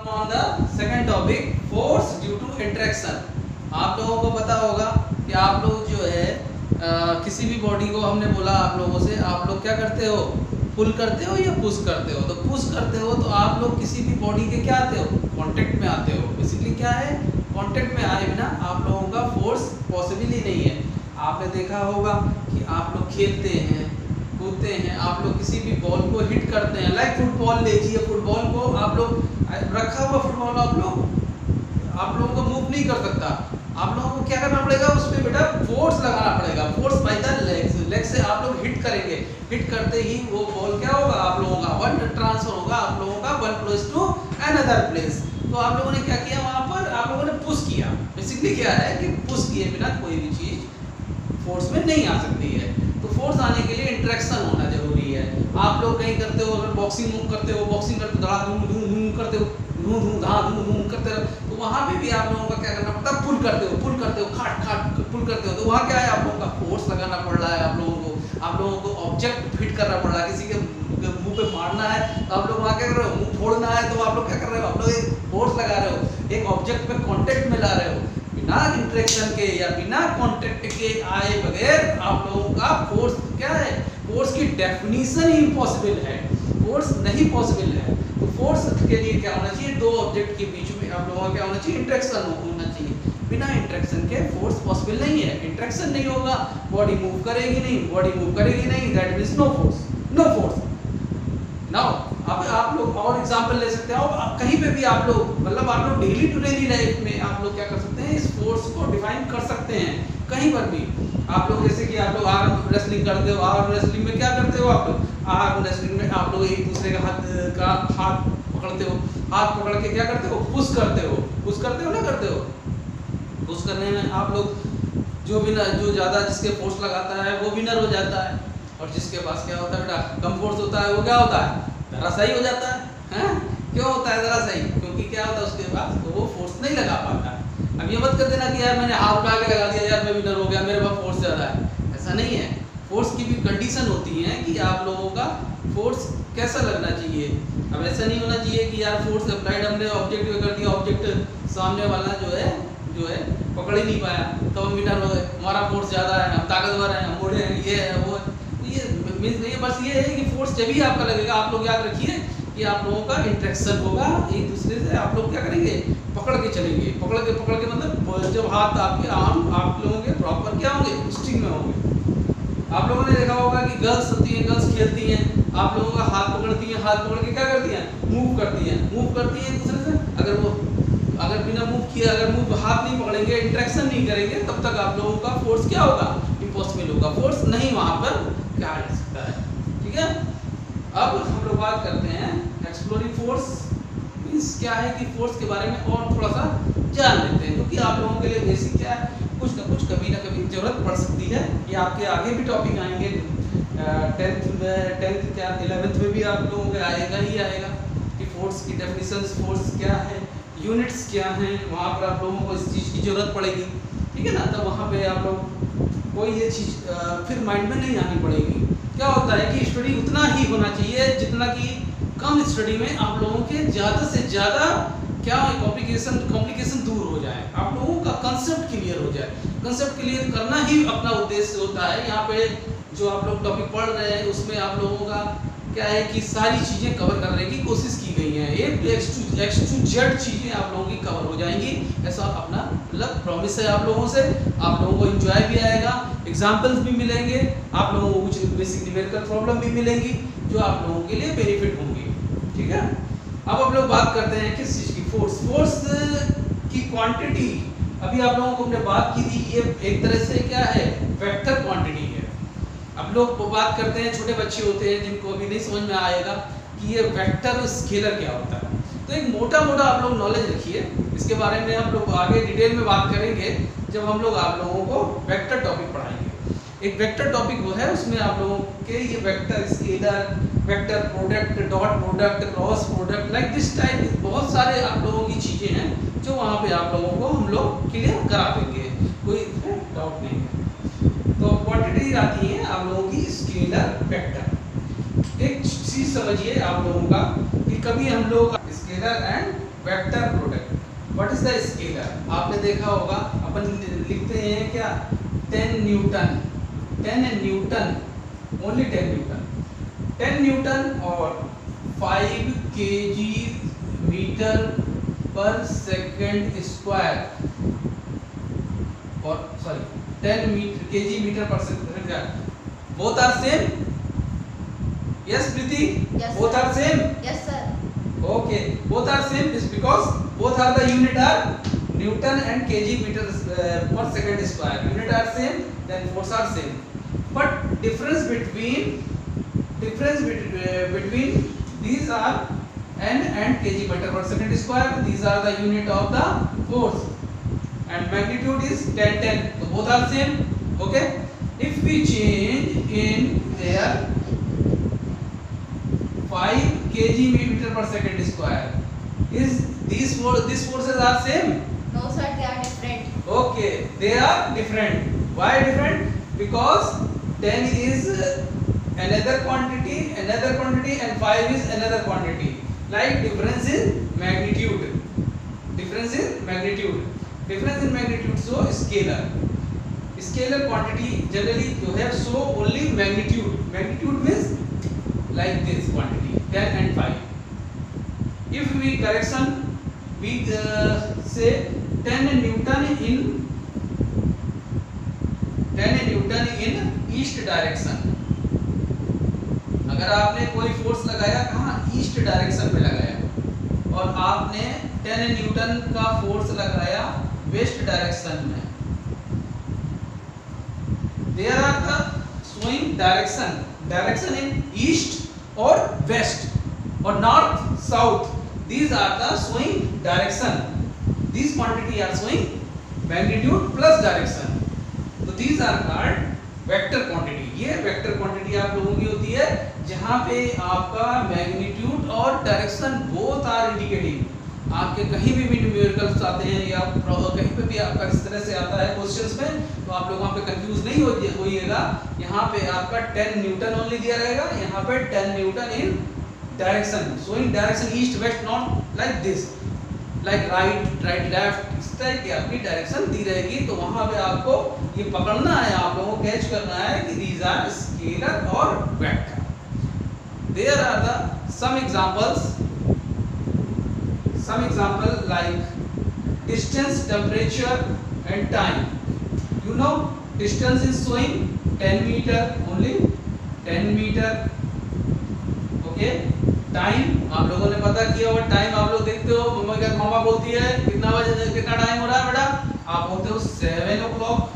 On the second topic, force due to interaction। आप लोगों को पता होगा कि आप लोग जो है किसी भी बॉडी को हमने बोला आप लोगों से, आप लोग क्या करते हो, पुल करते हो या पुश करते हो। तो पुश करते हो तो आप लोग किसी भी बॉडी के क्या आते हो, कांटेक्ट में आते हो। बेसिकली क्या है, कांटेक्ट में आए बिना आप लोगों का फोर्स पॉसिबल ही नहीं है। आपने देखा होगा कि आप लोग खेलते हैं, कूदते हैं, आप लोग किसी भी बॉल को हिट करते हैं। लाइक फुटबॉल लीजिए, फुटबॉल को आप लोग रखा हुआ फुटबॉल आप लोगों को मूव नहीं कर सकता। आप लोगों को क्या करना पड़ेगा, उस पर बेटा फोर्स लगाना पड़ेगा। फोर्स बाय द लेग से आप लोग हिट करेंगे। हिट करते ही वो बॉल क्या होगा, आप लोगों का वन ट्रांसफर होगा, आप लोगों का one place to another place. तो आप लोगों ने क्या किया, वहां पर आप लोगों ने पुश किया। बेसिकली क्या है कि पुश किए बिना कोई भी चीज फोर्स में नहीं आ सकती है। तो फोर्स आने के लिए इंटरेक्शन होना जरूरी है। आप लोग कहीं करते हो, अगर बॉक्सिंग मूव करते हो, बॉक्सिंग करते हो, धूम धूम धूम करते हो, धूम धूम धा धूम धूम करते हो, तो वहां पे भी आप लोगों का क्या करना पड़ता है, पुल करते हो, खाट खाट पुल करते हो। तो वहां क्या है, आप लोगों का फोर्स लगाना पड़ रहा है। आप लोगों को ऑब्जेक्ट फिट करना पड़ रहा है। किसी के मुंह पे मारना है तो आप लोग वहां क्या कर रहे हो, मुंह फोड़ना है तो आप लोग क्या कर रहे हो, आप लोग एक फोर्स लगा रहे हो, एक ऑब्जेक्ट पे कांटेक्ट में ला रहे हो। बिना इंटरेक्शन के या बिना कांटेक्ट के आए बगैर आप लोगों का फोर्स क्या है, फोर्स की डेफिनेशन ही इम्पॉसिबल है, फोर्स नहीं पॉसिबल है। तो फोर्स के लिए क्या होना चाहिए, दो ऑब्जेक्ट के बीच में आप लोगों का क्या होना चाहिए, इंटरेक्शन होना चाहिए। बिना इंटरेक्शन के फोर्स पॉसिबल नहीं है। इंटरेक्शन नहीं होगा, बॉडी मूव करेगी नहीं, that means no force. Now अब आप लोग और एग्जांपल ले सकते हो। आप कहीं पे भी आप लोग मतलब आप लोग डेली टू डेली लाइफ में आप लोग क्या कर सकते हैं, इस फोर्स को डिफाइन कर सकते हैं कहीं पर भी। आप लोग जैसे कि आप लोग आर्म रेसलिंग करते हो, आर्म रेसलिंग में क्या करते हो, आप लोग आर्म रेसलिंग में आप लोग एक दूसरे का हाथ पकड़ते हो, हाथ पकड़ के क्या करते हो, पुश करते हो ना करते हो। पुश करने में आप लोग जो ज्यादा जिसके फोर्स लगाता है वो विनर हो जाता है, और जिसके पास क्या होता है बेटा, कम फोर्स होता है, वो क्या होता है, धराशायी हो जाता है। क्यों होता है धराशायी, क्योंकि क्या होता है उसके पास तो वो फोर्स नहीं लगा पाता। अब ये मत कर देना कि यार मैंने हाथ उठा के लगा दिया, यार मैं विनर हो गया, मेरे पास फोर्स ज्यादा है। ऐसा नहीं है। फोर्स की भी कंडीशन होती है कि आप लोगों का फोर्स कैसा लगना चाहिए। अब ऐसा नहीं होना चाहिए कि यार फोर्स अप्लाइड हमने ऑब्जेक्ट पे कर दिया, ऑब्जेक्ट सामने वाला जो है पकड़ ही नहीं पाया तो हम विनर हो गए, हमारा फोर्स ज्यादा है, हम ताकतवर हैं, हम बूढ़े हैं, ये है वो है। ये बस ये है कि फोर्स जब ही आपका लगेगा, आप लोग याद रखिए कि आप लोगों का इंटरेक्शन होगा एक दूसरे से। आप लोग क्या करेंगे, पकड़ के चलेंगे, पकड़ के मतलब जब हाथ आपके आर्म आप लोगों के प्रॉपर क्या होंगे, स्टिंग में होंगे। आप लोगों ने देखा होगा कि गर्ल्स होती हैं, गर्ल्स खेलती हैं, आप लोगों का हाथ पकड़ती हैं, हाथ पकड़ के क्या करती हैं, मूव करती हैं एक दूसरे से। अगर बिना मूव किए, अगर मूव हाथ नहीं पकड़ेंगे, इंटरेक्शन नहीं करेंगे, तब तक आप लोगों का फोर्स क्या होगा, इम्पॉसिबल होगा। फोर्स नहीं वहां पर क्या आ सकता है। ठीक है, अब हम लोग बात करते हैं एक्सप्लोरिंग फोर्स। मींस क्या है कि फोर्स के बारे में और थोड़ा सा जान लेते हैं, क्योंकि आप लोगों के लिए बेसिक क्या है, कुछ ना कुछ कभी ना कभी जरूरत पड़ सकती है। ये आपके आगे भी टॉपिक आएंगे, 10th क्या 11th में भी आप लोगों को आएगा ही आएगा कि फोर्स की डेफिनेशन, फोर्स क्या है, यूनिट्स क्या हैं, वहाँ पर आप लोगों को इस चीज़ की जरूरत पड़ेगी। ठीक है ना, तब वहाँ पे आप लोग कोई ये चीज़ फिर माइंड में नहीं आनी पड़ेगी। क्या होता है कि स्टडी उतना ही होना चाहिए जितना कि कम स्टडी में आप लोगों के ज़्यादा से ज़्यादा क्या कॉम्प्लिकेशन दूर हो जाए, आप लोगों का कंसेप्ट क्लियर हो जाए। कंसेप्ट क्लियर करना ही अपना उद्देश्य होता है। यहाँ पे जो आप लोग टॉपिक पढ़ रहे हैं उसमें आप लोगों का क्या है कि सारी चीज़ें कवर करने की कोशिश की गई है। X to Z चीज़ें आप लोगों की कवर हो जाएंगी, ऐसा अपना मतलब प्रॉमिस है आप लोगों से। आप लोगों को एंजॉय भी आएगा, एग्जाम्पल्स भी मिलेंगे, आप लोगों को कुछ बेसिक न्यूमेरिकल प्रॉब्लम भी मिलेंगी जो आप लोगों के लिए बेनिफिट होंगी। ठीक है, अब हम लोग बात करते हैं किस चीज़ की, फोर्स की क्वांटिटी। अभी आप लोगों को हमने बात की थी, ये एक तरह से क्या है, वेक्टर क्वांटिटी है। अब लोग बात करते हैं, छोटे बच्चे होते हैं जिनको अभी नहीं समझ में आएगा कि ये वेक्टर और स्केलर क्या होता है। तो एक मोटा आप लोग नॉलेज रखिए, इसके बारे में हम लोग आगे डिटेल में बात करेंगे जब हम लोग आप लोगों को वेक्टर टॉपिक पढ़ाएंगे। एक वेक्टर टॉपिक वो है, उसमें आप लोगों के ये vector, scalar, vector product, dot product, cross product, like this type बहुत सारे आप लोगों की चीज़ें हैं जो वहाँ पे आप लोगों को हम लोग क्लियर करा देंगे, कोई डाउट नहीं है। तो क्वांटिटी आती है आप लोगों की स्केलर, वेक्टर। एक चीज समझिए आप लोगों का कि कभी हम लोग scalar and vector product. What is the scalar? आपने देखा होगा अपन लिखते हैं क्या, 10 newton, 10 newton, only 10 newton, 10 newton और 5 kg metre per second square, और sorry 10 kg metre per second, both are same? Yes Priti? Yes, both sir. are same? Yes sir. Okay, both are same is because both are the unit are Newton and kg meter per second square. Unit are same, then force are same. But difference between these are n and kg meter per second square. These are the unit of the force. And magnitude is 10 10. So both are same. Okay. If we change in their 5 kg meter per second square, is these forces are same? No sir, they are different. Okay, they are different. Why different? Because 10 is another quantity and 5 is another quantity. Like difference in magnitude. Difference in magnitude, so scalar. Scalar quantity generally you have so only magnitude. Magnitude means like this quantity 10 and 5. If we correction, we say 10 Newton in east direction. अगर आपने कोई force लगाया कहाँ, east direction में लगाया, और आपने 10 Newton का फोर्स लगाया वेस्ट डायरेक्शन में, there are the swing direction in east or west or north south. These are the swing direction. These quantity are swing magnitude plus direction. So these are called vector quantity. ये vector quantity आप लोगों की होती है जहाँ पे आपका magnitude और direction both are indicating. आपके कहीं भी न्यूमेरिकल्स आते हैं या कहीं पे भी आपका इस तरह से आता है क्वेश्चंस में, तो आप लोग वहाँ पे कंफ्यूज नहीं होइएगा। यहाँ पे आपका 10 न्यूटन ओनली दिया रहेगा, यहाँ पे 10 newton in direction, showing direction east west, not like this, like right left, इस तरह की आपकी डायरेक्शन दी रहेगी। तो वहाँ पे आपको ये पकड़ना है, आप लोगों को कैच करना है कि दीज आर स्केलर और vector. There are the some example like distance, temperature and time. You know distance is showing 10 meter only, 10 meter. Okay, time आप लोगों ने पता किया होगा, टाइम आप लोग देखते हो, मम्मा बोलती है कितना बजे, कितना टाइम हो रहा है बेटा, आप बोलते हो 7 o'clock.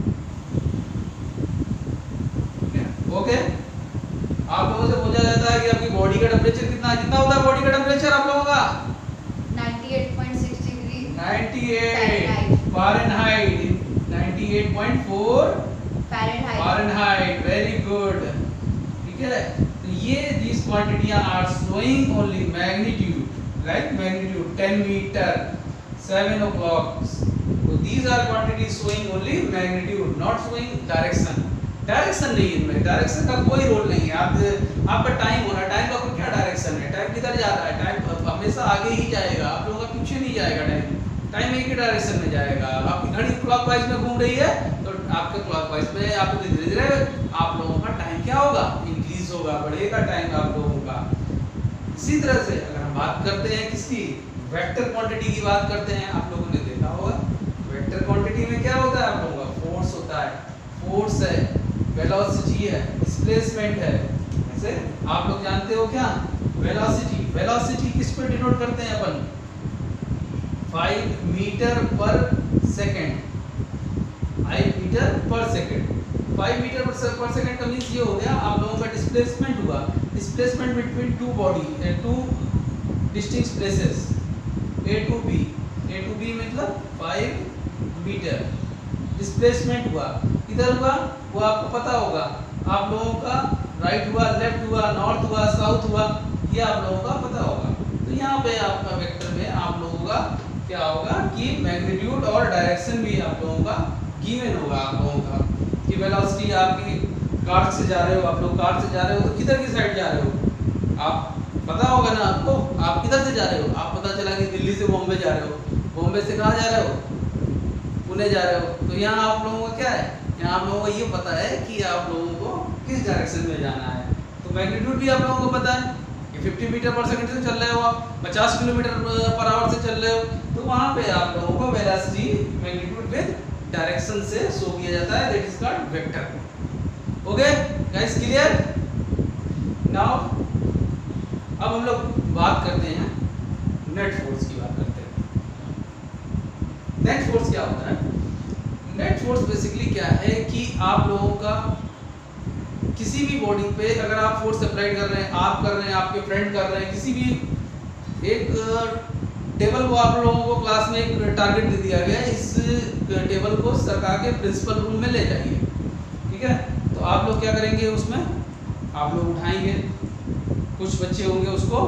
ओके, आप लोगों से पूछा जाता है कि आपकी बॉडी का टेम्परेचर कितना होता है, बॉडी का टेम्परेचर आप लोगों का 98.6 degree 98 Fahrenheit, 98.4 Fahrenheit, very good. ठीक है, तो ये these क्वांटिटियां are showing only magnitude, like magnitude 10 meter, 7 o'clock. So these are quantities showing only magnitude, not showing direction. Direction नहीं है इनमें, डायरेक्शन का कोई रोल नहीं है। आपका टाइम हो रहा है, टाइम का कोई क्या डायरेक्शन है, टाइम किधर जा रहा है, टाइम हमेशा आगे ही जाएगा, आप लोगों का पीछे नहीं जाएगा। टाइम एक ही डायरेक्शन में जाएगा। आपकी घड़ी क्लॉकवाइज में घूम रही है तो आपके क्लॉकवाइज में आपको धीरे धीरे आप लोगों का टाइम क्या होगा, इंक्रीज होगा, बढ़ेगा टाइम आप लोगों का। इसी तरह से अगर हम बात करते हैं किसकी, वेक्टर क्वांटिटी की बात करते हैं, आप लोगों ने देखा होगा वेक्टर क्वांटिटी में क्या होता है, आप लोगों का फोर्स होता है, फोर्स है, वेलोसिटी है, डिस्प्लेसमेंट है। ऐसे आप लोग जानते हो क्या, वेलोसिटी किस पे डिनोट करते हैं अपन, 5 metre per second, 5 metre per second. 5 metre per second का मींस ये हो गया आप लोगों का डिस्प्लेसमेंट हुआ, displacement between two body, two distinct places, A to B मतलब 5 मीटर डिस्प्लेसमेंट हुआ। इधर हुआ वो आपको पता होगा, आप लोगों का राइट हुआ, लेफ्ट हुआ, नॉर्थ हुआ, साउथ हुआ, ये आप लोगों का पता होगा। तो यहाँ पे आपका वेक्टर में आप लोगों का क्या होगा कि मैग्नीट्यूड और डायरेक्शन भी आप लोगों का गिवन होगा। आप लोगों का कि वेलोसिटी आपकी कार से जा रहे हो, आप लोग कार से जा रहे हो तो किधर की साइड जा रहे हो, आप पता होगा ना आपको, आप किधर से जा रहे हो, आप पता चला कि दिल्ली से बॉम्बे जा रहे हो, बॉम्बे से कहाँ जा रहे हो, पुणे जा रहे हो, तो यहाँ आप लोगों का क्या है, यहाँ आप लोगों को ये पता है कि आप लोगों को किस डायरेक्शन में जाना है। तो मैग्नीट्यूड भी आप लोगों को पता है कि 50 मीटर पर सेकंड से चल रहे हो आप, 50 किलोमीटर पर आवर से चल रहे हो, तो वहाँ पे आप लोगों को वेलोसिटी मैग्नीट्यूड विद डायरेक्शन से शो किया जाता है, that is called vector. Okay guys, clear? Now अब हम लोग बात करते हैं नेट फोर्स की बात करते हैं। नेट फोर्स क्या होता है? नेट फोर्स बेसिकली क्या है कि आप लोगों का किसी भी बॉडी पे अगर आप फोर्स अप्लाई कर रहे हैं, आप कर रहे हैं, आपके फ्रेंड कर रहे हैं, किसी भी एक टेबल को आप लोगों को क्लास में एक टारगेट दे दिया गया है, इस टेबल को सरका के प्रिंसिपल रूम में ले जाइए, ठीक है? तो आप लोग क्या करेंगे, उसमें आप लोग उठाएंगे, कुछ बच्चे होंगे उसको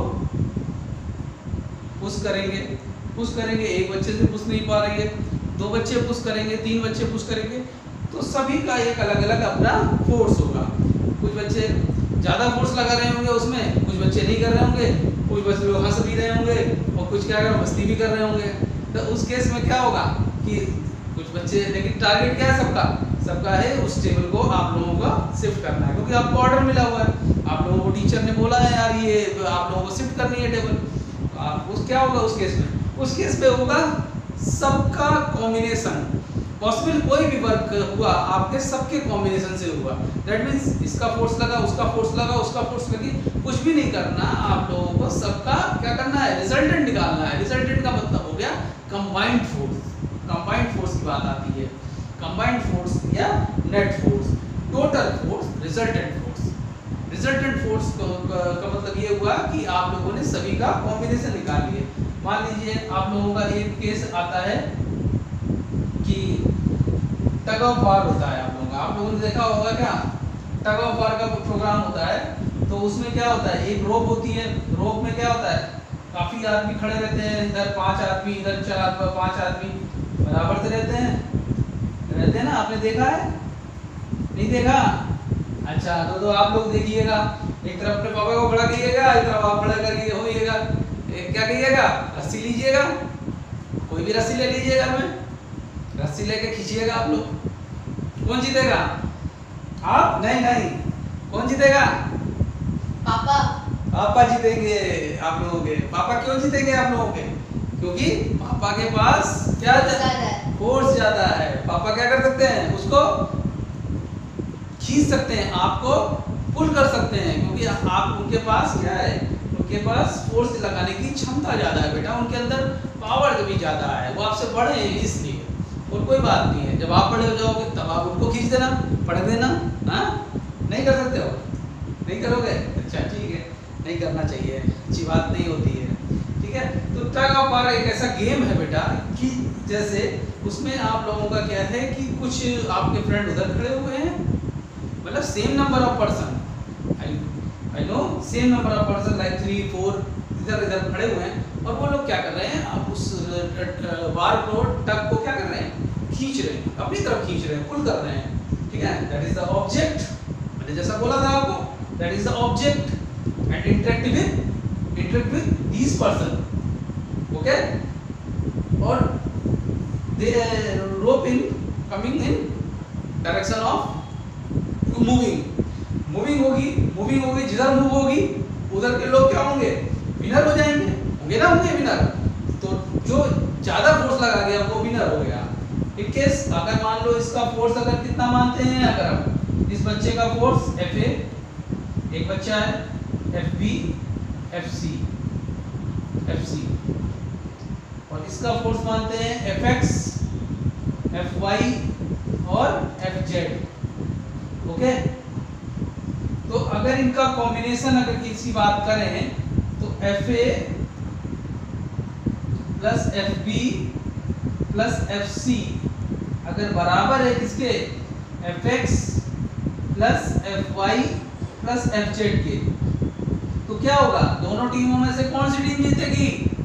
पुश करेंगे, एक बच्चे से पुश नहीं पा रही है, 2 बच्चे पुश करेंगे, 3 बच्चे पुश करेंगे, तो सभी का एक अलग अलग अपना फोर्स होगा। कुछ बच्चे ज़्यादा फोर्स लगा रहे होंगे उसमें, कुछ बच्चे नहीं कर रहे होंगे, कुछ बच्चे लोग हंस भी रहे होंगे और कुछ क्या कर मस्ती भी कर रहे होंगे। तो उस केस में क्या होगा कि कुछ बच्चे, लेकिन टारगेट क्या है सबका है उस टेबल को आप लोगों को शिफ्ट करना है, क्योंकि आपको ऑर्डर मिला हुआ है, आप लोगों को टीचर ने बोला है यार ये आप लोगों को शिफ्ट करनी है टेबल। तो आप उस क्या होगा उस केस में होगा सबका कॉम्बिनेशन, पॉसिबल कोई भी वर्क हुआ आपके सबके कॉम्बिनेशन से हुआ, दैट मीन्स इसका फोर्स लगा, उसका फोर्स लगा, उसका फोर्स लगी, कुछ भी नहीं करना, आप लोगों को सबका क्या करना है, रिजल्टेंट निकालना है। रिजल्टेंट का मतलब हो गया कंबाइंड फोर्स। कंबाइंड फोर्स की बात आती है, कंबाइंड फोर्स या net force, total force, resultant force. Resultant force का मतलब ये हुआ कि आप लोगों ने सभी का कॉम्बिनेशन निकाल लिए। मान लीजिए आप लोगों का एक केस आता है कि टग ऑफ वार होता है, आप लोगों ने देखा होगा क्या, टग ऑफ वार का प्रोग्राम होता है, तो उसमें क्या होता है, एक रोप होती है, रोप में क्या होता है, काफी आदमी खड़े रहते हैं, इधर 5 आदमी, इधर 5 आदमी बराबर से रहते हैं ना, आपने देखा है, नहीं देखा? अच्छा, तो आप लोग देखिएगा, एक तरफ अपने पापा को खड़ा करिएगा, एक तरफ आप खड़ा करिए होइएगा, क्या करिएगा, रस्सी लीजिएगा, कोई भी रस्सी ले लीजिएगा, में रस्सी लेके खींचिएगा आप लोग। कौन जीतेगा? आप? नहीं, कौन जीतेगा? पापा जीतेंगे आप लोगों के। पापा क्यों जीतेंगे आप लोगों के? क्योंकि पापा के पास क्या फोर्स ज्यादा है। पापा क्या कर सकते हैं, उसको खींच सकते हैं, आपको पुल कर सकते हैं, क्योंकि आप उनके पास क्या है, उनके पास फोर्स लगाने की क्षमता ज्यादा है बेटा, उनके अंदर पावर भी ज्यादा है, वो आपसे बड़े हैं इसलिए, और कोई बात नहीं है। जब आप बड़े हो जाओगे तब आप उनको खींच देना, पटक देना, हाँ? नहीं कर सकते हो? नहीं करोगे? अच्छा ठीक है, नहीं करना चाहिए, अच्छी बात नहीं होती है, ठीक है? तो टग ऑफ वार एक ऐसा गेम है बेटा कि जैसे उसमें आप लोगों का क्या है कि कुछ आपके फ्रेंड उधर खड़े हुए हैं, मतलब same number of person, I know same number of person like 3 4 इधर खड़े हुए हैं, और वो लोग क्या कर रहे हैं, आप उस वार को, टग को क्या कर रहे हैं, खींच रहे हैं, अपनी तरफ खींच रहे हैं, पुल कर रहे हैं, ठीक है? दैट इज द ऑब्जेक्ट, मैंने जैसा बोला था आपको, that is the object and interact with this person, okay? और the rope in coming in direction of moving होगी, जिधर मूव होगी उधर के लोग क्या होंगे, विनर हो जाएंगे, होंगे विनर। तो जो ज्यादा फोर्स लगा गया वो विनर हो गया। इन केस अगर मान लो इसका फोर्स अगर कितना मानते हैं, अगर हम इस बच्चे का फोर्स Fa, एक बच्चा है Fb, Fc, और इसका फोर्स मानते हैं Fx, Fy और Fz, ओके? तो अगर इनका कॉम्बिनेशन अगर किसी बात करें तो Fa plus Fb plus Fc अगर बराबर है किसके, Fx plus Fy plus Fz के, तो क्या होगा, दोनों टीमों में से कौन सी टीम जीतेगी?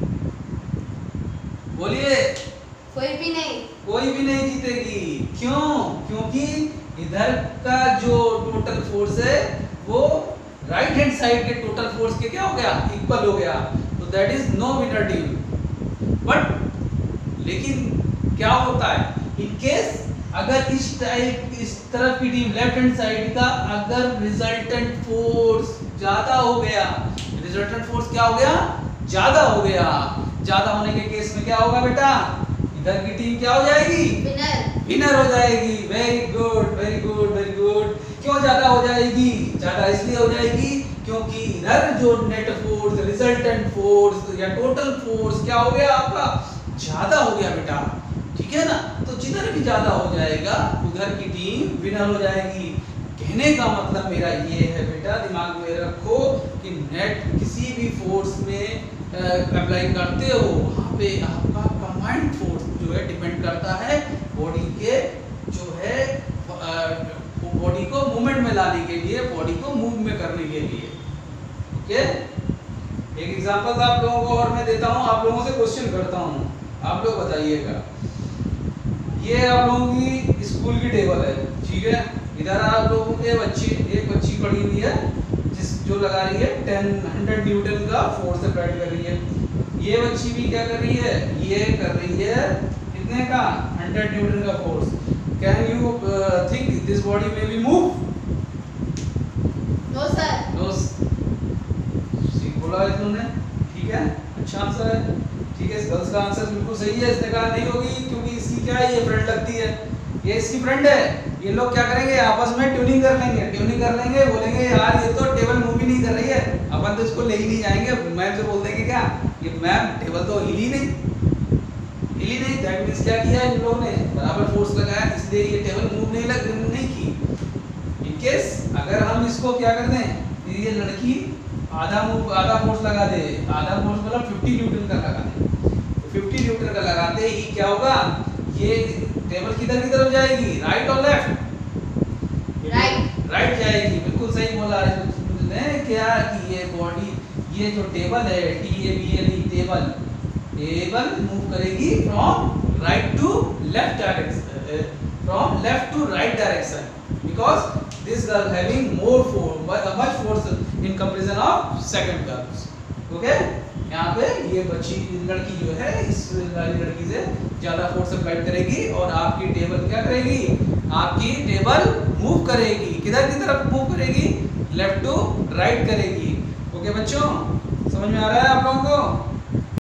बोलिए। कोई भी नहीं जीतेगी। क्यों? क्योंकि इधर का जो टोटल फोर्स है वो राइट हैंड साइड के टोटल फोर्स के क्या हो गया, इक्वल हो गया, तो that is no winner team. But लेकिन क्या होता है, इन केस अगर इस तरफ की टीम लेफ्ट हैंड साइड का अगर रिजल्टेंट फोर्स ज्यादा हो गया, रिजल्टेंट फोर्स क्या हो गया, ज्यादा हो गया, ज्यादा होने के केस में क्या होगा बेटा, इधर की टीम क्या हो जाएगी, विनर हो जाएगी। Very good very good very good. क्यों ज्यादा हो जाएगी, ज्यादा इसलिए हो जाएगी क्योंकि इधर जो नेट फोर्स, रिजल्टेंट फोर्स या टोटल फोर्स क्या हो गया आपका, ज्यादा हो गया बेटा, ठीक है ना। तो जिधर भी ज्यादा हो जाएगा उधर की टीम विनर हो जाएगी। कहने का मतलब मेरा ये है बेटा, दिमाग में रखो कि नेट किसी भी फोर्स में अप्लाई करते हो, वहाँ पे आपका कंबाइंड फोर्स जो है डिपेंड करता है बॉडी के जो है बॉडी को मूवमेंट में लाने के लिए, बॉडी को मूव में करने के लिए। ओके, एक एग्जांपल आप लोगों को और मैं देता हूँ, आप लोगों से क्वेश्चन करता हूँ, आप लोग बताइएगा। ये आप लोगों की स्कूल की टेबल है, ठीक है। इधर आप लोगों के एक बच्ची पड़ी हुई है जो लगा रही है 100 न्यूटन का फोर्स अप्लाई कर रही है। ये बच्ची भी क्या कर रही है, ये कर रही है कितने का, 100 न्यूटन का force. Can you think this body may be move? No sir. No, बोला इन्होंने, ठीक है, अच्छा आंसर है, ठीक है। इस गर्ल्स का आंसर बिल्कुल सही है। इसने कहा नहीं होगी क्योंकि इसकी क्या है, ये फ्रेंड लगती है, ये इसकी फ्रेंड है। ये लोग क्या करेंगे, आपस में ट्यूनिंग कर लेंगे, बोलेंगे यार ये तो टेबल मूव ही नहीं कर रही है, अपन तो इसको ले ही नहीं जाएंगे। मैम से बोल देंगे क्या, ये मैम टेबल तो हिली नहीं। दैट मींस क्या किया इन लोगों ने, बराबर फोर्स लगाया, इसलिए ये टेबल मूव नहीं की। इन केस अगर हम इसको क्या कर दें, ये लड़की आधा फोर्स लगा दे, आधा फोर्स मतलब 50 न्यूटन का लगा दे, 50 न्यूटन का लगाते ही क्या होगा, ये टेबल किधर की तरफ जाएगी, राइट और लेफ्ट, राइट जाएगी। बिल्कुल सही बोला है क्या कि ये बॉडी, ये जो टेबल है टेबल मूव करेगी from right to left direction, from left to right direction, because this girl having more force, much force in comparison of second girls. Okay, यहाँ पे ये बच्ची लड़की जो है इस वाली लड़की से ज्यादा फोर्स अप्लाई करेगी और आपकी टेबल क्या करेगी, आपकी टेबल मूव करेगी, किधर की तरफ मूव करेगी, लेफ्ट टू राइट करेगी। ओके बच्चों, समझ में आ रहा है आप लोगों को?